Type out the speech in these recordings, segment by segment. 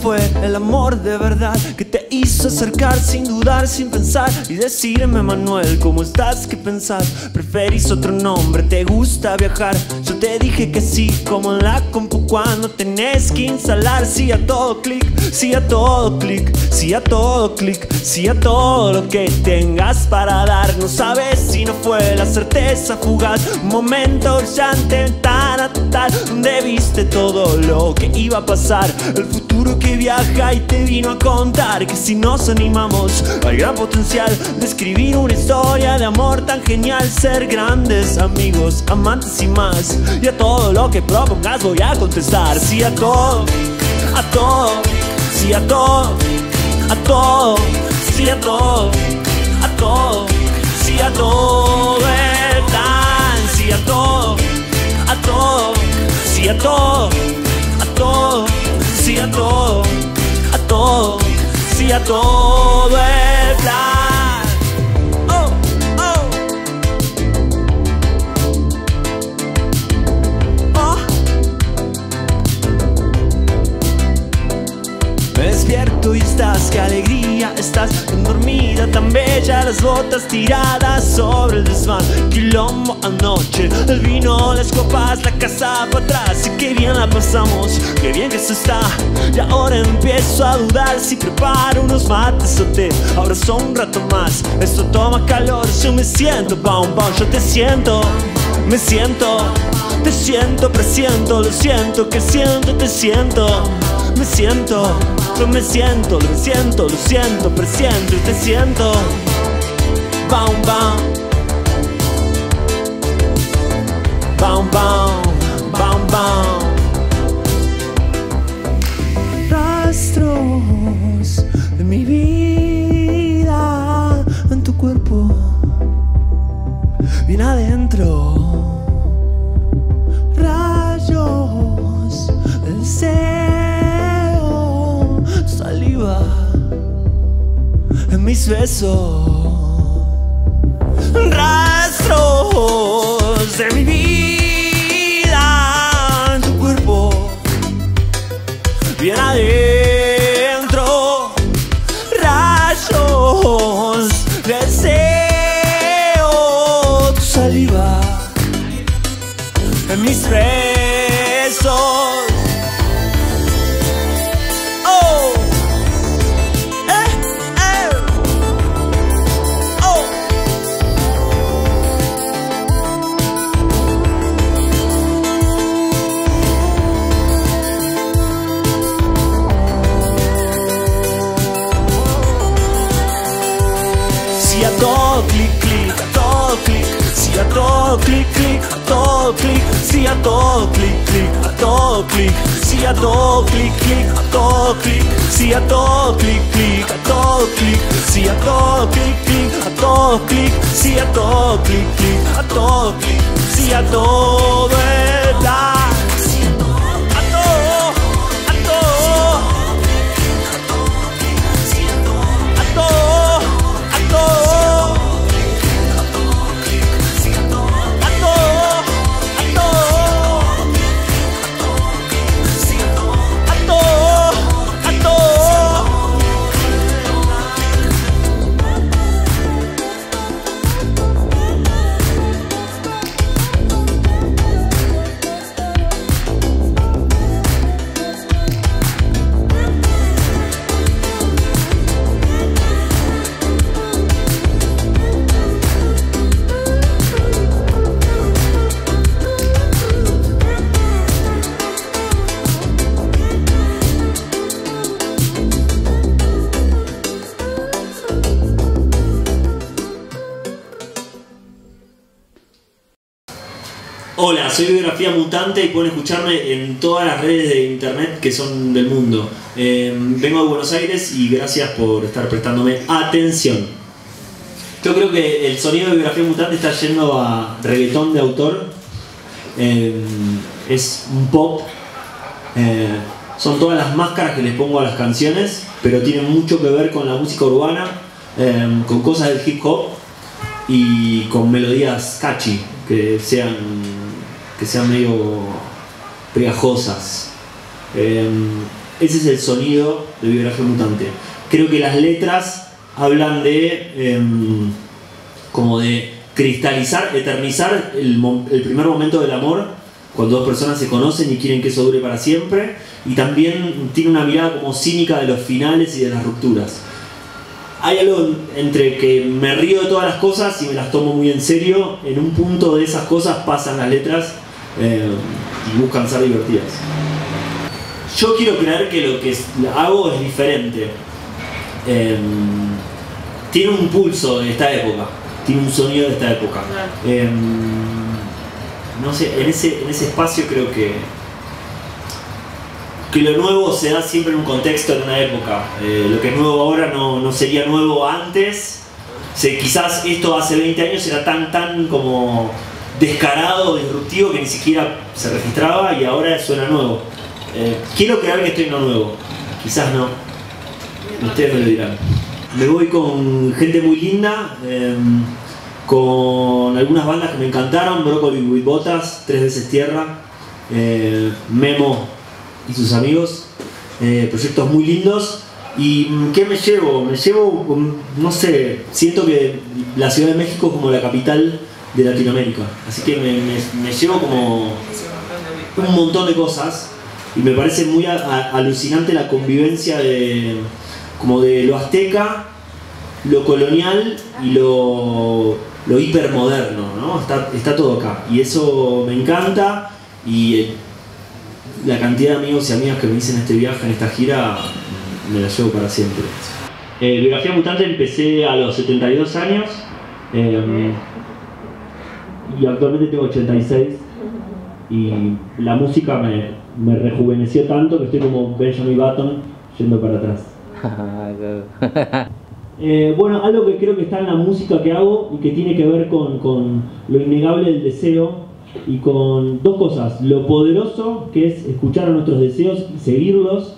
fue el amor de verdad que te hizo acercar sin dudar, sin pensar y decirme: Manuel, ¿cómo estás? ¿Qué pensás? ¿Preferís otro nombre? ¿Te gusta viajar? Yo te dije que sí, como en la compu cuando tenés que instalar. Sí a todo clic, sí a todo clic, sí a todo clic, sí a todo lo que tengas para dar. No sabes si no fue la certeza fugaz, un momento brillante, ventana total, donde viste todo lo que iba a pasar, el futuro que viaja y te vino a contar que si nos animamos al gran potencial de escribir una historia de amor tan genial, ser grandes amigos, amantes y más. Y a todo lo que propongas voy a contestar sí a todo, a todo, sí a todo, a todo, sí a todo, a todo, sí a todo el plan, sí a todo, a todo, sí a todo, a todo, sí a todo, a todo, sí a todo el plan. Oh, oh. Oh. Me despierto y estás, qué alegría, estás tan dormida, tan bella, las botas tiradas sobre el desván, quilombo anoche, el vino, las copas, la casa para atrás. Y qué bien la pasamos, qué bien que eso está. Y ahora empiezo a dudar si preparo unos mates o té. Abrazo un rato más, esto toma calor. Yo me siento, boom, boom, yo te siento, me siento, te siento, presiento, lo siento, que siento, te siento, me siento, yo me siento, lo siento, lo siento, presiento y te siento, boom, boom, boom, boom, boom, boom. Rastros de mi vida en tu cuerpo, bien adentro. Rayos del deseo, saliva en mis besos. Rastros de mi vida en tu cuerpo, bien adentro. Rayos de deseo, tu saliva en mis besos. Oh, oh. Si a todo clic, clic, a todo clic, si a todo clic, clic, a todo clic, si a todo clic, clic, a todo clic, si a todo clic, clic, a todo clic, si a todo clic, clic, a todo clic, si a todo clic, clic, a todo clic, si a todo clic, clic, a todo clic, si a todo el plan. Hola, soy Biografía Mutante y pueden escucharme en todas las redes de internet que son del mundo. Vengo de Buenos Aires y gracias por estar prestándome atención. Yo creo que el sonido de Biografía Mutante está yendo a reggaetón de autor. Es un pop. Son todas las máscaras que les pongo a las canciones, pero tienen mucho que ver con la música urbana, con cosas del hip hop y con melodías catchy, que sean medio pegajosas. ese es el sonido de Biografía Mutante. Creo que las letras hablan de como de cristalizar, eternizar el primer momento del amor, cuando dos personas se conocen y quieren que eso dure para siempre, y también tiene una mirada como cínica de los finales y de las rupturas. Hay algo entre que me río de todas las cosas y me las tomo muy en serio. En un punto de esas cosas pasan las letras y buscan ser divertidas. Yo quiero creer que lo que hago es diferente. Tiene un pulso de esta época, tiene un sonido de esta época. No sé, en ese espacio creo que lo nuevo se da siempre en un contexto, en una época. Lo que es nuevo ahora no sería nuevo antes. Quizás esto hace 20 años era tan como descarado, disruptivo, que ni siquiera se registraba, y ahora suena nuevo. Quiero creer que estoy en lo nuevo, quizás no. Ustedes me lo dirán. Me voy con gente muy linda, con algunas bandas que me encantaron: Brócoli with Botas, Tres Veces Tierra, Memo y sus amigos, proyectos muy lindos. ¿Y qué me llevo? Me llevo, no sé, siento que la Ciudad de México es como la capital de Latinoamérica, así que me llevo como un montón de cosas, y me parece muy alucinante la convivencia de lo azteca, lo colonial y lo hipermoderno, ¿no? Está todo acá, y eso me encanta, y la cantidad de amigos y amigas que me hice en este viaje, en esta gira, me la llevo para siempre. Biografía Mutante empecé a los 72 años, y actualmente tengo 86, y la música me rejuveneció tanto que estoy como Benjamin Button yendo para atrás. Bueno, algo que creo que está en la música que hago y que tiene que ver con lo innegable del deseo, y con dos cosas: lo poderoso que es escuchar a nuestros deseos y seguirlos,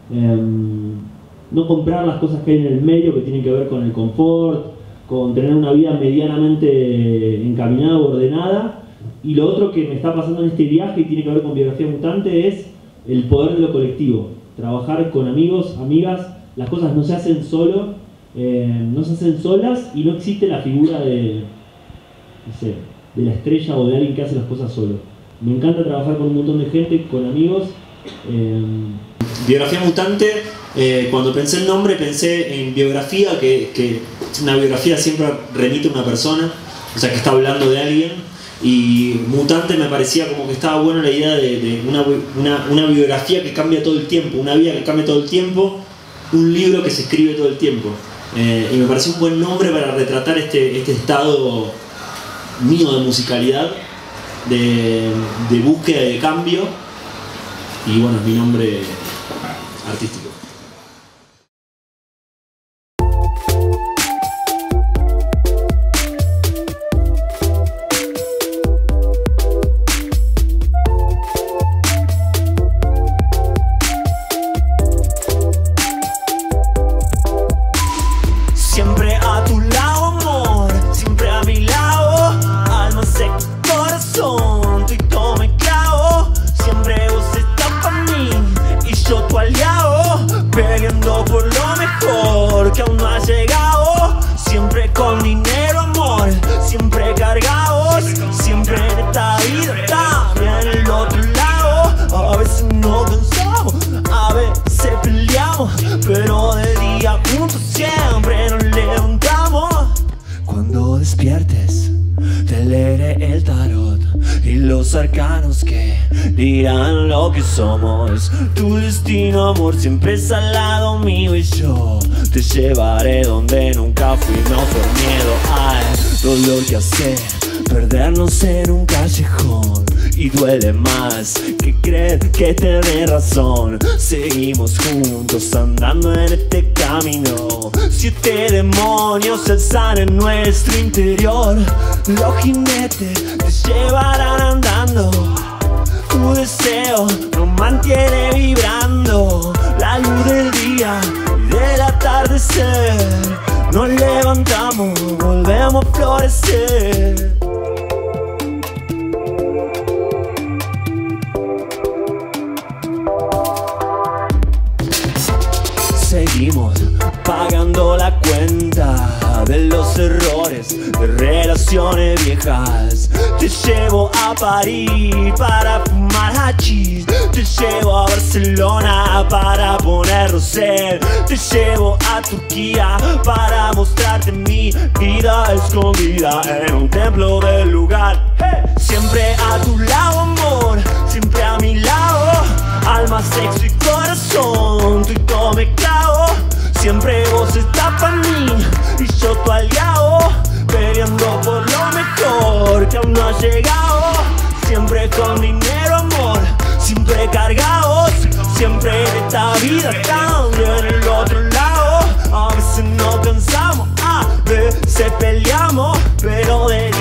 no comprar las cosas que hay en el medio, que tienen que ver con el confort, con tener una vida medianamente encaminada o ordenada. Y lo otro que me está pasando en este viaje y tiene que ver con Biografía Mutante es el poder de lo colectivo. Trabajar con amigos, amigas. Las cosas no se hacen solo, no se hacen solas, y no existe la figura de la estrella o de alguien que hace las cosas solo. Me encanta trabajar con un montón de gente, con amigos. Biografía Mutante, cuando pensé el nombre pensé en biografía, que una biografía siempre remite a una persona, o sea que está hablando de alguien, y Mutante me parecía como que estaba buena la idea de una biografía que cambia todo el tiempo, una vida que cambia todo el tiempo, un libro que se escribe todo el tiempo, y me pareció un buen nombre para retratar este estado mío de musicalidad, de búsqueda y de cambio, y bueno, es mi nombre artístico. Siempre a tu lado, amor, siempre a mi lado, alma seca, corazón, todo me clavo. Siempre vos estás para mí y yo tu aliado, peleando por lo mejor que aún no ha llegado. Siempre con dinero, amor, siempre cargados, siempre en esta vida, también en el otro lado. A veces nos cansamos, a veces peleamos, pero de día juntos siempre nos levantamos. Cuando despiertes te leeré el tarot y los arcanos que dirán lo que somos. Tu destino, amor, siempre es al lado mío, y yo te llevaré donde nunca fuimos por miedo al dolor que hace perdernos en un callejón. Y duele más que creer que tenés razón. Seguimos juntos andando en este camino. 7 demonios se alzan en nuestro interior. Los jinetes te llevarán andando. Tu deseo nos mantiene vibrando. La luz del día y del atardecer. Nos levantamos, volvemos a florecer. errores de relaciones viejas. Te llevo a París para fumar hachís. Te llevo a Barcelona para poner rosé. Te llevo a Turquía para mostrarte mi vida escondida en un templo del lugar. Siempre a tu lado, amor, siempre a mi lado. Alma, sexo y corazón, tú y todo me clavo. Siempre vos estás para mí y yo tu aliado, peleando por lo mejor que aún no ha llegado. Siempre con dinero, amor, siempre cargados. Siempre en esta vida cambio en el otro lado. A veces nos cansamos, a veces peleamos, pero de